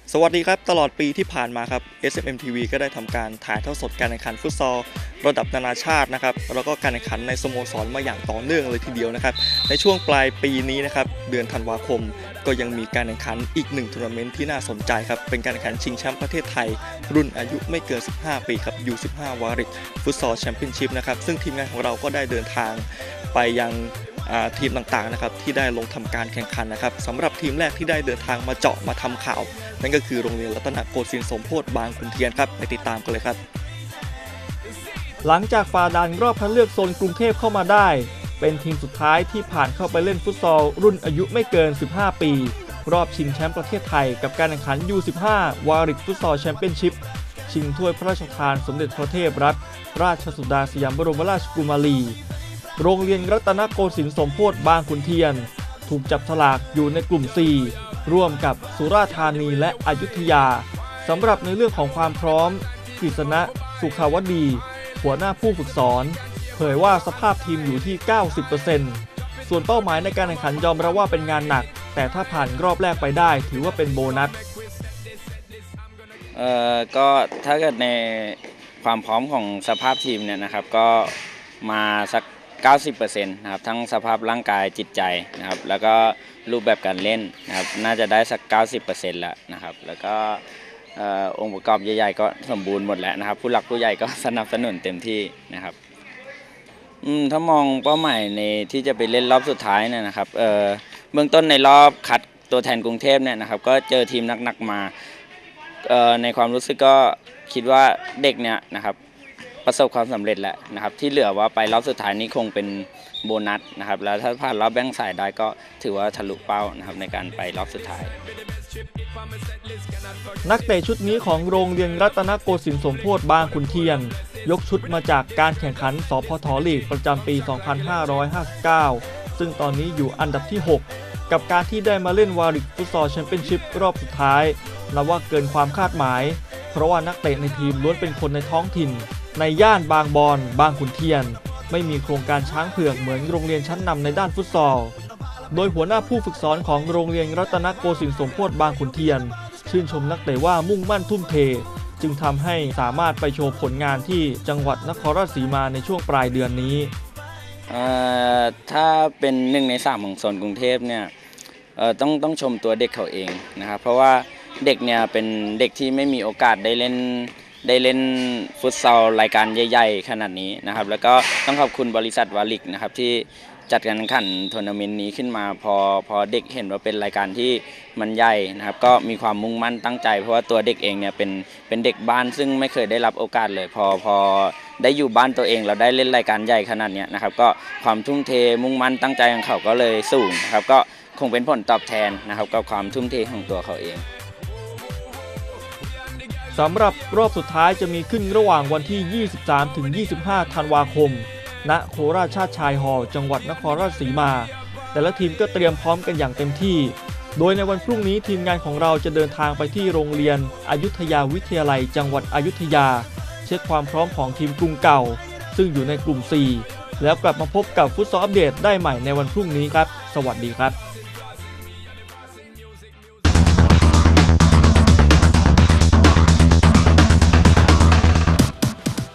สวัสดีครับตลอดปีที่ผ่านมาครับ SMM TV ก็ได้ทำการถ่ายทอดสดการแข่งขันฟุตซอลระดับนานาชาตินะครับแล้วก็การแข่งขันในสโมสรมาอย่างต่อเนื่องเลยทีเดียวนะครับในช่วงปลายปีนี้นะครับเดือนธันวาคมก็ยังมีการแข่งขันอีก1ทัวร์นาเมนต์ที่น่าสนใจครับเป็นการแข่งขันชิงแชมป์ประเทศไทยรุ่นอายุไม่เกิน15ปีครับ U15 วาริกฟุตซอลแชมเปี้ยนชิพนะครับซึ่งทีมงานของเราก็ได้เดินทางไปยังทีมต่างๆนะครับที่ได้ลงทำการแข่งขันนะครับสำหรับทีมแรกที่ได้เดินทางมาเจาะมาทำข่าวนั่นก็คือโรงเรียนรัตนโกสินทร์สมโพธิบางขุนเทียนครับไปติดตามกันเลยครับหลังจากฝ่าด่านรอบคัดเลือกโซนกรุงเทพเข้ามาได้เป็นทีมสุดท้ายที่ผ่านเข้าไปเล่นฟุตซอลรุ่นอายุไม่เกิน15ปีรอบชิงแชมป์ประเทศไทยกับการแข่งขัน U15 วาริกฟุตซอลแชมเปี้ยนชิพชิงถ้วยพระราชทานสมเด็จพระเทพรัตนราชสุดาสยามบรมราชกุมารีโรงเรียนรัตนโกสินทร์สมโพธิบางขุนเทียนถูกจับฉลากอยู่ในกลุ่ม 4 ร่วมกับสุราษฎร์ธานีและอยุธยาสำหรับในเรื่องของความพร้อมกฤษณะสุขาวดีหัวหน้าผู้ฝึกสอนเผยว่าสภาพทีมอยู่ที่ 90% ส่วนเป้าหมายในการแข่งขันยอมรับว่าเป็นงานหนักแต่ถ้าผ่านรอบแรกไปได้ถือว่าเป็นโบนัสก็ถ้าเกิดในความพร้อมของสภาพทีมเนี่ยนะครับก็มาสัก 90% นะครับทั้งสภาพร่างกายจิตใจนะครับแล้วก็รูปแบบการเล่นนะครับน่าจะได้สัก 90% แล้วนะครับแล้วก็องค์ประกอบใหญ่ๆก็สมบูรณ์หมดแล้วนะครับผู้หลักผู้ใหญ่ก็สนับสนุนเต็มที่นะครับถ้ามองเป้าหมายในที่จะไปเล่นรอบสุดท้ายเนี่ยนะครับเบื้องต้นในรอบคัดตัวแทนกรุงเทพเนี่ยนะครับก็เจอทีมหนักๆมาในความรู้สึกก็คิดว่าเด็กเนี่ยนะครับประสบความสำเร็จแล้วนะครับที่เหลือว่าไปรอบสุดท้ายนี้คงเป็นโบนัสนะครับแล้วถ้าผ่านรอบแบ่งสายได้ก็ถือว่าทะลุเป้านะครับในการไปรอบสุดท้ายนักเตะชุดนี้ของโรงเรียนรัตนโกสินทร์สมโพธิบางขุนเทียนยกชุดมาจากการแข่งขันสพทลีกประจำปี 2559 ซึ่งตอนนี้อยู่อันดับที่ 6 กับการที่ได้มาเล่นวาริกฟุตซอลแชมเปี้ยนชิพรอบสุดท้ายนับว่าเกินความคาดหมายเพราะว่านักเตะในทีมล้วนเป็นคนในท้องถิ่นในย่านบางบอนบางขุนเทียนไม่มีโครงการช้างเผือกเหมือนโรงเรียนชั้นนำในด้านฟุตซอลโดยหัวหน้าผู้ฝึกสอนของโรงเรียนรัตนโกสินทร์สมโพธิบางขุนเทียนชื่นชมนักเตะว่ามุ่งมั่นทุ่มเทจึงทำให้สามารถไปโชว์ผลงานที่จังหวัดนครราชสีมาในช่วงปลายเดือนนี้ถ้าเป็น1 ใน 3ของโซนกรุงเทพเนี่ยต้องชมตัวเด็กเขาเองนะครับเพราะว่าเด็กเนี่ยเป็นเด็กที่ไม่มีโอกาสได้เล่นฟุตซอลรายการใหญ่ๆขนาดนี้นะครับแล้วก็ต้องขอบคุณบริษัทวาลิกนะครับที่จัดการแข่งขันทัวร์นาเมนต์นี้ขึ้นมาพอเด็กเห็นว่าเป็นรายการที่มันใหญ่นะครับก็มีความมุ่งมั่นตั้งใจเพราะว่าตัวเด็กเองเนี่ยเป็นเด็กบ้านซึ่งไม่เคยได้รับโอกาสเลยพอได้อยู่บ้านตัวเองเราได้เล่นรายการใหญ่ขนาดนี้นะครับก็ความทุ่มเทมุ่งมั่นตั้งใจของเขาก็เลยสูงนะครับก็คงเป็นผลตอบแทนนะครับกับความทุ่มเทของตัวเขาเองสำหรับรอบสุดท้ายจะมีขึ้นระหว่างวันที่ 23-25 ธันวาคมณโคราชชาติชายฮอลล์จังหวัดนครราชสีมาแต่ละทีมก็เตรียมพร้อมกันอย่างเต็มที่โดยในวันพรุ่งนี้ทีมงานของเราจะเดินทางไปที่โรงเรียนอยุธยาวิทยาลัยจังหวัดอยุธยาเช็คความพร้อมของทีมกรุงเก่าซึ่งอยู่ในกลุ่ม 4 แล้วกลับมาพบกับฟุตซอลอัปเดตได้ใหม่ในวันพรุ่งนี้ครับสวัสดีครับ